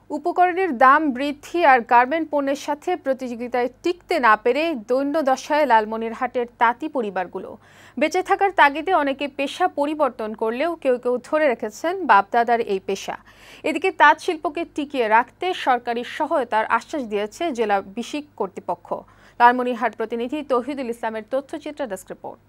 উপকরণের দাম বৃদ্ধি আর গার্মেন্ট পণ্যের সাথে প্রতিযোগিতায় টিকতে না পেরে দৈন্যদশায় লালমনিরহাটের তাঁতি পরিবারগুলো। বেঁচে থাকার তাগিদে অনেকে পেশা পরিবর্তন করলেও কেউ কেউ ধরে রেখেছেন বাপদাদার এই পেশা। এদিকে তাঁত শিল্পকে টিকিয়ে রাখতে সরকারি সহায়তার আশ্বাস দিয়েছে জেলা বিসিক কর্তৃপক্ষ। লালমনিরহাট প্রতিনিধি তৌহিদুল ইসলামের তথ্যচিত্র ডেস্ক রিপোর্ট।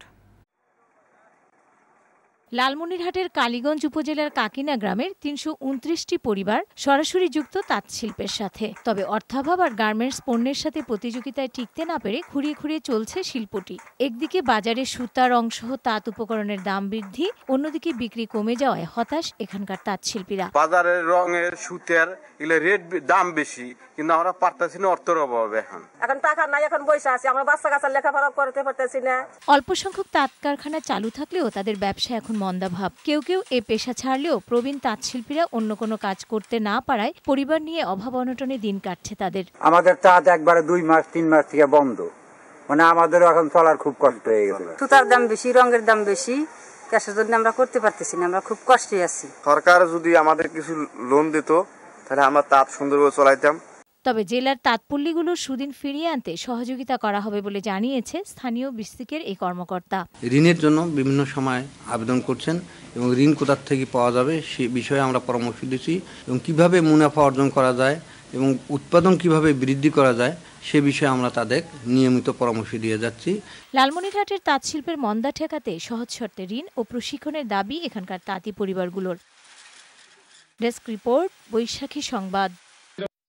লালমনিরহাটের কালীগঞ্জ উপজেলার কাকিনা গ্রামের ৩২৯টি পরিবার সরাসরি যুক্ত তাঁত শিল্পের সাথে। তবে অর্থাভাব আর গার্মেন্টস পণ্যের সাথে প্রতিযোগিতায় টিকতে না পেরে খুঁড়িয়ে খুঁড়িয়ে চলছে শিল্পটি। একদিকে বাজারে সুতা রংসহ তাঁত উপকরণের দাম বৃদ্ধি, অন্যদিকে বিক্রি কমে যাওয়ায় হতাশ এখানকার তাঁত শিল্পীরা। বাজারের রঙের সুতার এগুলো রেট দাম বেশি, কিন্তু আমরা পারতেছি না, অর্থের অভাবে। এখন টাকা নাই, এখন বসে আছি, আমরা বাচ্চা কাচ্চা লেখাপড়া করতে পারতেছি না। অল্প সংখ্যক তাঁত কারখানা চালু থাকলেও তাদের ব্যবসা এখন মন্দাভাব। কেউ কেউ এ পেশা ছাড়লেও প্রবীণ তাঁত শিল্পীরা অন্য কোনো কাজ করতে না পারায় পরিবার নিয়ে অভাব অনটনে দিন কাটছে তাদের। আমাদের তাঁত একবারে 2 মাস 3 মাস থেকে বন্ধ, মানে আমাদের এখন চলার খুব কষ্ট হয়ে গেছে। সুতার দাম বেশি, রঙের দাম বেশি, ক্যাশের জন্য আমরা করতে পারতেছি না, আমরা খুব কষ্টে আছি। সরকার যদি আমাদের কিছু লোন দিত তাহলে আমরা তাঁত সুন্দরভাবে চলাইতাম। তবে জেলার তাঁতপল্লীগুলোর সুদিন ফিরিয়ে আনতে সহযোগিতা করা হবে বলে জানিয়েছে স্থানীয় বিসিকের এই কর্মকর্তা। ঋণের জন্য বিভিন্ন সময় আবেদন করছেন এবং ঋণ কোথা থেকে পাওয়া যাবে সে বিষয়ে আমরা পরামর্শ দিচ্ছি এবং কিভাবে মুনাফা অর্জন করা যায় এবং উৎপাদন কিভাবে বৃদ্ধি করা যায় সে বিষয়ে আমরা তাদের নিয়মিত পরামর্শ দিয়ে যাচ্ছি। লালমনিরহাটের তাঁত শিল্পের মন্দা ঠেকাতে সহজ শর্তে ঋণ ও প্রশিক্ষণের দাবি এখানকার তাঁতি পরিবারগুলোর। ডেস্ক রিপোর্ট, বৈশাখী সংবাদ।